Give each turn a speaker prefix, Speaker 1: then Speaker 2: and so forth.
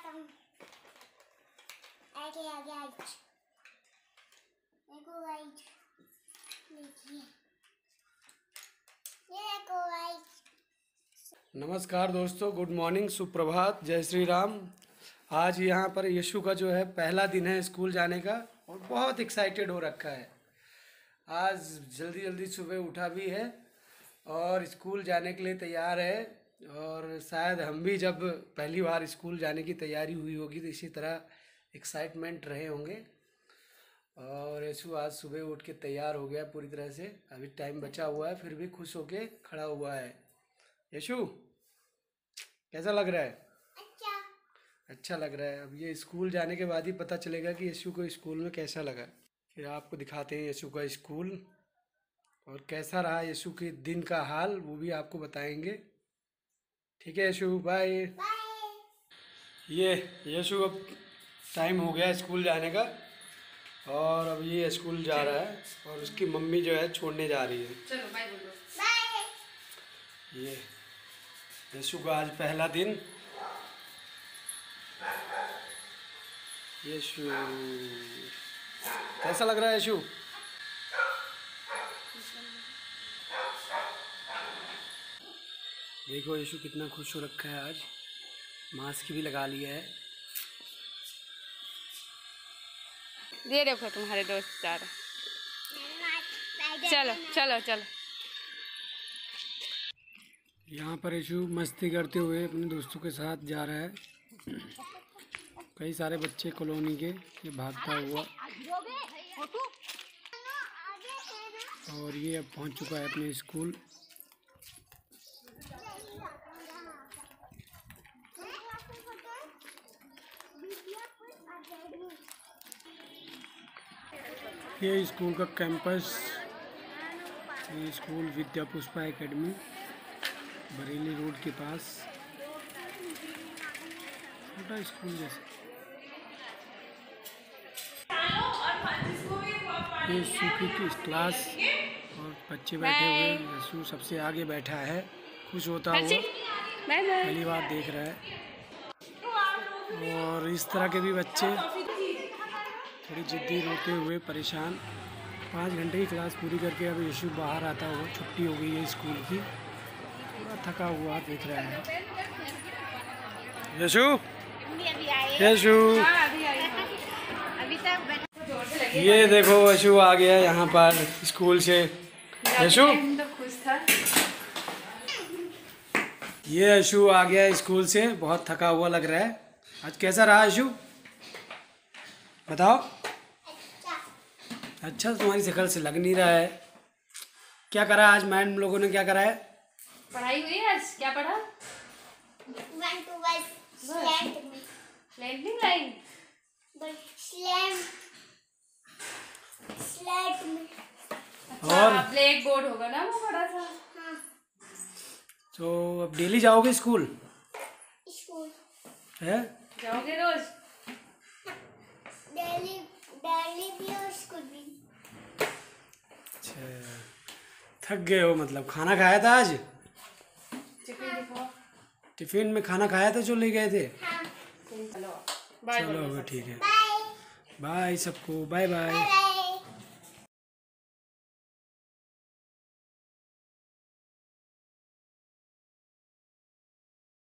Speaker 1: आगे आगे आगे देखो गाइस, देखिए ये देखो गाइस।
Speaker 2: नमस्कार दोस्तों, गुड मॉर्निंग, सुप्रभात, जय श्री राम। आज यहाँ पर यीशु का जो है पहला दिन है स्कूल जाने का और बहुत एक्साइटेड हो रखा है। आज जल्दी जल्दी सुबह उठा भी है और स्कूल जाने के लिए तैयार है। और शायद हम भी जब पहली बार स्कूल जाने की तैयारी हुई होगी तो इसी तरह एक्साइटमेंट रहे होंगे। और यीशु आज सुबह उठ के तैयार हो गया पूरी तरह से। अभी टाइम बचा हुआ है फिर भी खुश होके खड़ा हुआ है। यीशु कैसा लग रहा है? अच्छा लग रहा है। अब ये स्कूल जाने के बाद ही पता चलेगा कि यीशु को स्कूल में कैसा लगा। फिर आपको दिखाते हैं यीशु का स्कूल और कैसा रहा यीशु के दिन का हाल, वो भी आपको बताएंगे। ठीक है यीशु, बाय। ये यीशु अब टाइम हो गया स्कूल जाने का और अब ये स्कूल जा रहा है और उसकी मम्मी जो है छोड़ने जा रही है।
Speaker 3: चलो बाय बोलो।
Speaker 1: बाय।
Speaker 2: ये यीशु का आज पहला दिन। यीशु कैसा लग रहा है यीशु? देखो यीशु कितना खुश हो रखा है, आज मास्क भी लगा लिया है।
Speaker 3: ये देखो तुम्हारे दोस्त जा रहे। चलो चलो चलो।
Speaker 2: यहाँ पर यीशु मस्ती करते हुए अपने दोस्तों के साथ जा रहा है। कई सारे बच्चे कॉलोनी के, ये भागता हुआ और ये अब पहुँच चुका है अपने स्कूल। ये स्कूल का कैंपस, ये school Vidya Pushpa academy Bareilly road के पास, छोटा स्कूल जैसे। ये यीशु की क्लास और बच्चे बैठे हुए, यीशु सबसे आगे बैठा है खुश होता हुआ, पहली बार देख रहा है। और इस तरह के भी बच्चे थोड़ी जिद्दी, रोते हुए परेशान। 5 घंटे की क्लास पूरी करके अब यीशु बाहर आता हुआ, छुट्टी हो गई है स्कूल की, थोड़ा थका हुआ दिख रहा है। यीशु यीशु ये देखो यीशु आ गया यहाँ पर स्कूल से। यीशु ये यीशु आ गया स्कूल से, बहुत थका हुआ लग रहा है। आज कैसा रहा यीशु, बताओ? अच्छा तुम्हारी शक्ल से लग नहीं रहा है। क्या करा आज मैम लोगों ने, क्या करा है?
Speaker 3: पढ़ाई हुई है आज? क्या पढ़ा?
Speaker 1: 1 2 स्लैंट में
Speaker 3: लैंडिंग लाइन,
Speaker 1: स्लैंट में
Speaker 3: और ब्लैक बोर्ड होगा ना वो बड़ा सा।
Speaker 1: हाँ।
Speaker 3: तो
Speaker 2: अब डेली जाओगे स्कूल है?
Speaker 3: जाओगे रोज?
Speaker 1: डेली भी और स्कूल भी।
Speaker 2: अच्छा, थक गए हो मतलब। खाना खाया था आज? टिफिन में खाना खाया था जो ले गए थे?
Speaker 1: हाँ।
Speaker 3: चलो
Speaker 2: चलो ठीक है,
Speaker 1: बाय
Speaker 2: बाय सबको, बाय बाय।
Speaker 1: बाय।